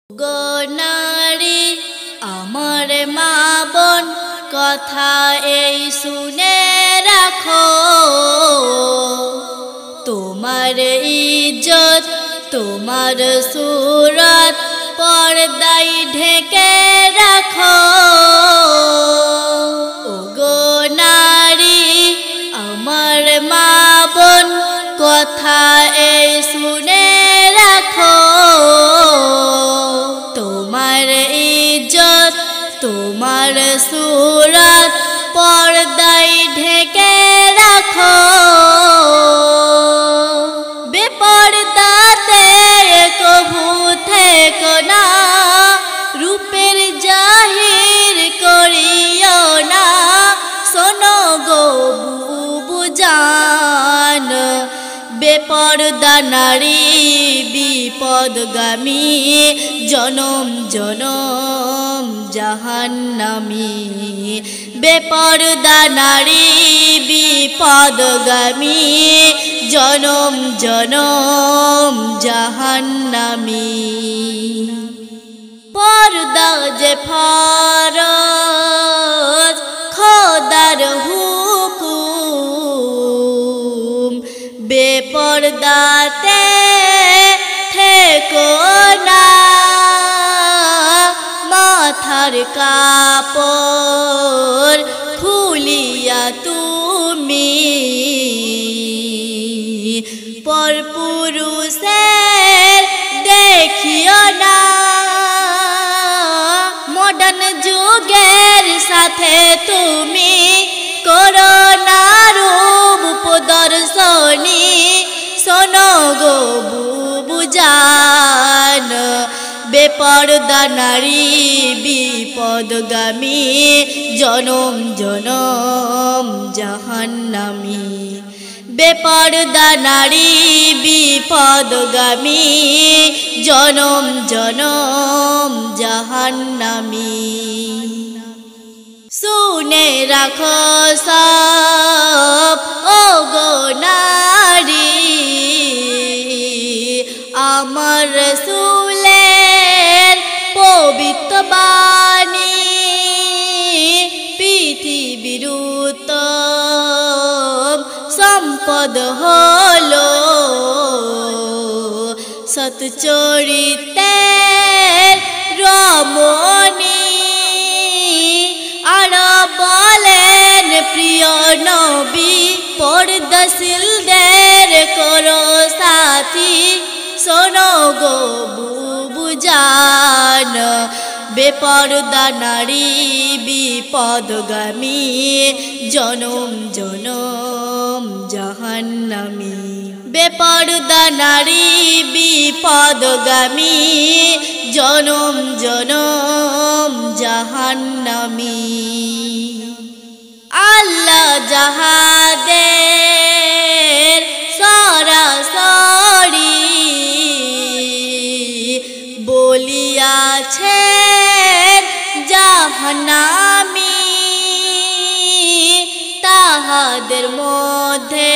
गो नारी आमार मा बोन कथा এই শুনে রাখো তোমার ইজ্জত তোমার সুরত পর্দায় ঢেকে রাখো গো নারী আমার মা বোন কথা এই শুনে রাখো তোমার ইজ্জত তোমার সুরত পর্দায় ঢেকে রাখো বেপরদাতে কভু থেকো না রূপের জাহির করিও না শোনো গো বুবুজান বেপরদা নারী বিপদগামী জনম জনম জাহান্নামী বেপরদা নারী বিপদগামী জনম জনম জাহান্নামী পর্দা যে ফরজ খোদার হুকুম বেপরদাতে থেকো না মাথার কাপড় খুলিয়া তুমি পরপুরুষের দেখিও না মডার্ন যুগের সাথে তুমি করো না রূপ প্রদর্শনী শোনো গো বুবুজান বেপরদা নারী বিপদগামী জনম জনম জাহান্নামী বেপরদা নারী বিপদগামী জনম জনম জাহান্নামী শুনে রাখো সব ও গো নারী আমার রাসূলের পবিত্র বাণী পৃথিবীর উত্তম সম্পদ হলো সৎচরিত্রের রমণী আর বলেন প্রিয় নবী পর্দাশীলদের করো সাথী শোনো গো বুবুজান বেপরদা নারী বিপদগামী জনম জনম জাহান্নামী বেপরদা নারী বিপদগামী জনম জনম জাহান্নামী আল্লাহ যাহাদের সরাসরি বলিয়াছেন জাহান্নামী তাহাদের মধ্যে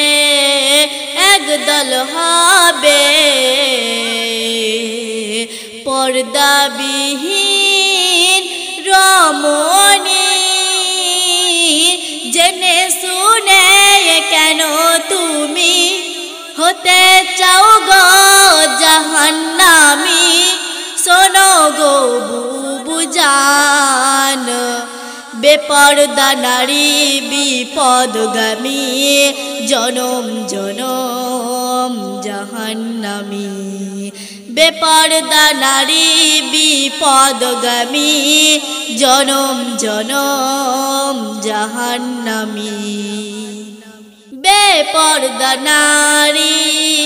একদল হবে পর্দাবিহীন রমণী জেনে শুনে কেন তুমি হতে চাও গো জাহান্নামী শোনো গো বুবুজান বেপরদা নারী বিপদগামী জনম জনম জাহান্নামী বেপরদা নারী বিপদগামী জনম জনম জাহান্নামী বেপরদা নারী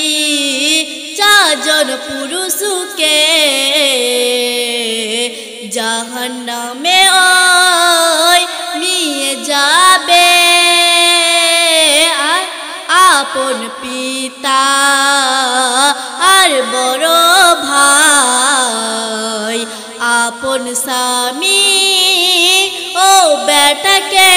চারজন পুরুষকে জাহান্নামে ওই নিয়ে যাবে আপন পিতা আর বড় ভাই আপন স্বামী ও বেটাকে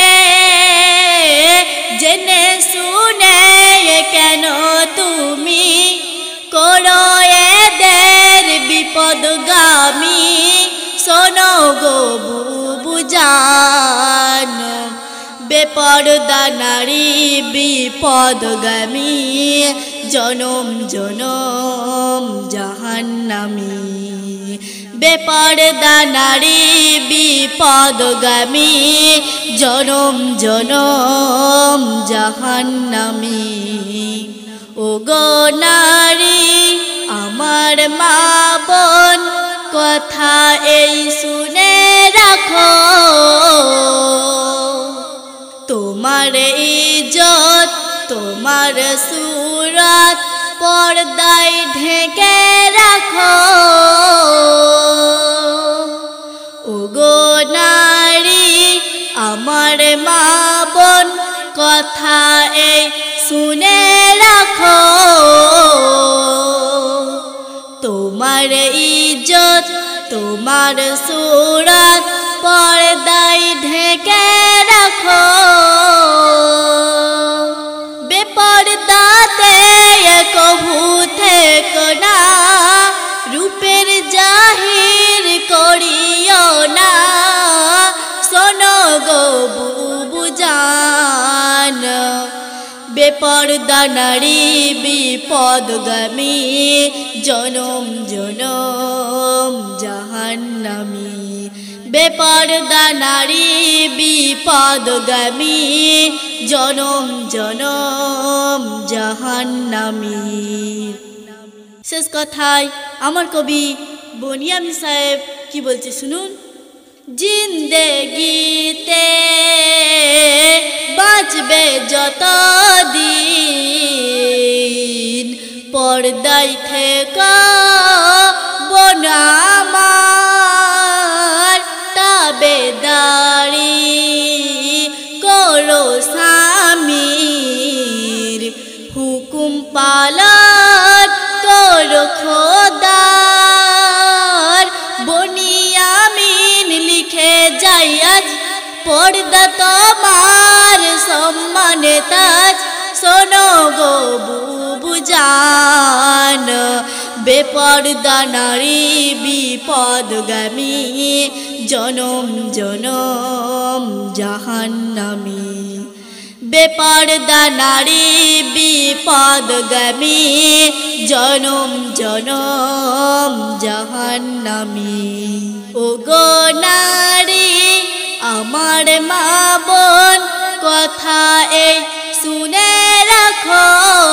জেনে শুনে কেন তুমি করো এদের বিপদগামী শোনো গো বুবুজান বেপরদা নারী বিপদগামী জনম জনম জাহান্নামী বেপরদা নারী বিপদগামী জনম জনম জাহান্নামী ও গো নারী আমার মা বোন কথা এই শুনে রাখো তোমার ইজ্জত তোমার সুরত পর্দায় ঢেকে রাখো ও গো নারী আমার মা বোন কথা এই শুনে রাখো তোমার ইজ্জত তোমার সুরত পর্দায় ঢেকে রাখো বেপরদাতে কভু থেকো না রূপের জাহির করিও না শোনো গো বুবুজান বেপরদা নারী বিপদগামী জনম জনম জাহান্নামী বেপরদা নারী বিপদগামী জনম জনম জাহান্নামী শেষ কথায় আমার কবি বনিয়ামি সাহেব কি বলছে শুনুন জিন্দেগিতে বাঁচবে যতদিন পর্দায় থেকে বনামার তাবেদারি করো স্বামীর হুকুম পালন করো খোদার বনিয়ামিন লিখে যাই আজ পর্দা তোমার সম্মানে তাজ শোনো গো বুবুজান বেপরদা নারী বিপদগামী জনম জনম জাহান্নামী বেপরদা নারী বিপদগামী জনম জনম জাহান্নামী ও গো নারী আমার মা বোন কথা এই শুনে রাখো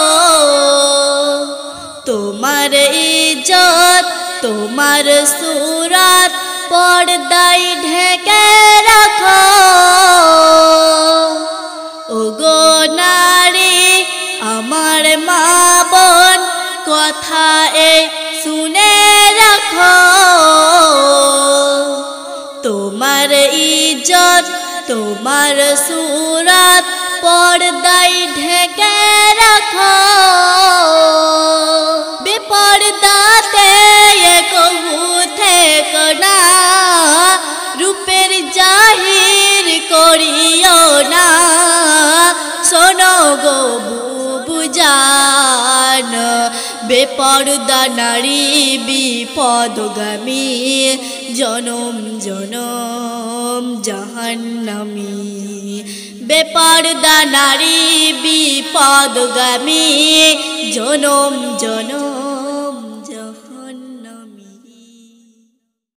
তোমার ইজ্জত তোমার সুরত পর্দায় ঢেকে রাখো ও গো নারী আমার মা বোন কথা এই শুনে রাখো তোমার ইজ্জত তোমার সুরত পর্দায় ঢেকে রাখো বেপরদাতে কভু থেকো না রূপের জাহির করিও না শোনো গো বুবুজান বেপরদা নারী বিপদগামী জনম জনম জাহান্নামী বেপরদা নারী বিপদগামী জনম জনম